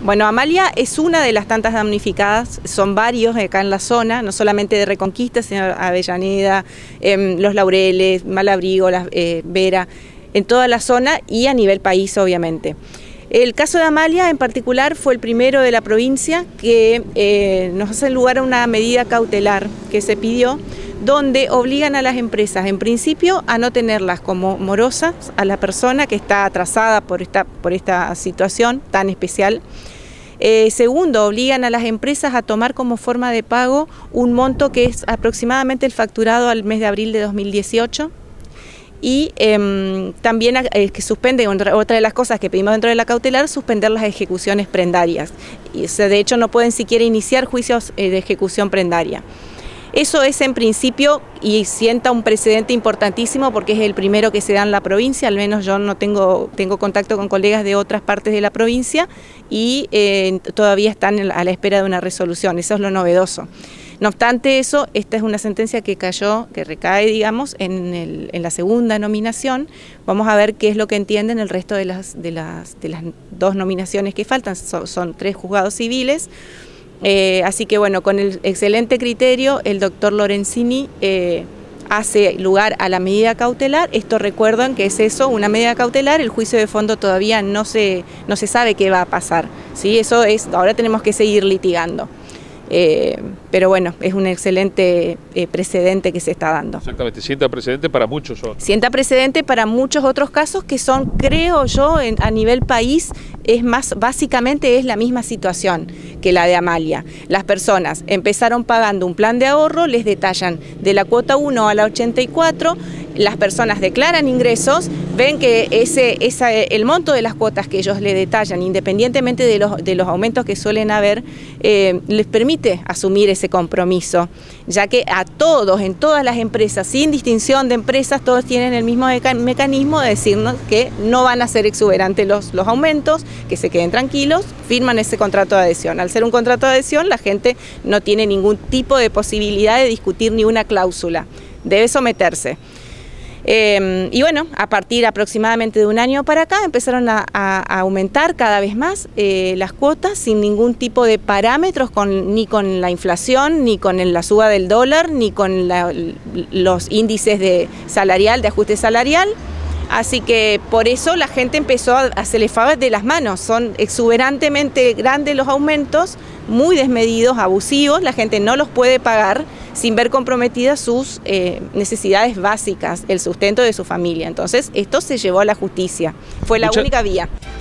Bueno, Amalia es una de las tantas damnificadas, son varios acá en la zona, no solamente de Reconquista, sino Avellaneda, Los Laureles, Malabrigo, Vera, en toda la zona y a nivel país, obviamente. El caso de Amalia en particular fue el primero de la provincia que nos hace lugar a una medida cautelar que se pidió, donde obligan a las empresas, en principio, a no tenerlas como morosas a la persona que está atrasada por esta situación tan especial. Segundo, obligan a las empresas a tomar como forma de pago un monto que es aproximadamente el facturado al mes de abril de 2018. Y también que suspende, otra de las cosas que pedimos dentro de la cautelar, suspender las ejecuciones prendarias. Y, de hecho, no pueden siquiera iniciar juicios de ejecución prendaria. Eso es en principio y sienta un precedente importantísimo porque es el primero que se da en la provincia, al menos yo no tengo contacto con colegas de otras partes de la provincia y todavía están a la espera de una resolución, eso es lo novedoso. No obstante eso, esta es una sentencia que recae, digamos, en la segunda nominación. Vamos a ver qué es lo que entienden el resto de las dos nominaciones que faltan, son 3 juzgados civiles. Así que bueno, con el excelente criterio, el doctor Lorenzini hace lugar a la medida cautelar. Esto recuerdan que es eso, una medida cautelar, el juicio de fondo todavía no se sabe qué va a pasar, ¿sí? Ahora tenemos que seguir litigando. Pero bueno, es un excelente precedente que se está dando. Exactamente, sienta precedente para muchos otros. Sienta precedente para muchos otros casos que son, creo yo, a nivel país, básicamente es la misma situación que la de Amalia. Las personas empezaron pagando un plan de ahorro, les detallan de la cuota 1 a la 84, las personas declaran ingresos, ven que el monto de las cuotas que ellos le detallan, independientemente de los aumentos que suelen haber, les permite asumir ese compromiso, ya que a todos, en todas las empresas, sin distinción de empresas, todos tienen el mismo mecanismo de decirnos que no van a ser exuberantes los aumentos, que se queden tranquilos, firman ese contrato de adhesión. Al ser un contrato de adhesión, la gente no tiene ningún tipo de posibilidad de discutir ni una cláusula, debe someterse. Y bueno, a partir aproximadamente de un año para acá empezaron a aumentar cada vez más las cuotas sin ningún tipo de parámetros, ni con la inflación, ni con la suba del dólar, ni con los índices de ajuste salarial. Así que por eso la gente empezó se le fue de las manos, son exuberantemente grandes los aumentos, muy desmedidos, abusivos, la gente no los puede pagar sin ver comprometidas sus necesidades básicas, el sustento de su familia. Entonces esto se llevó a la justicia, fue la única vía.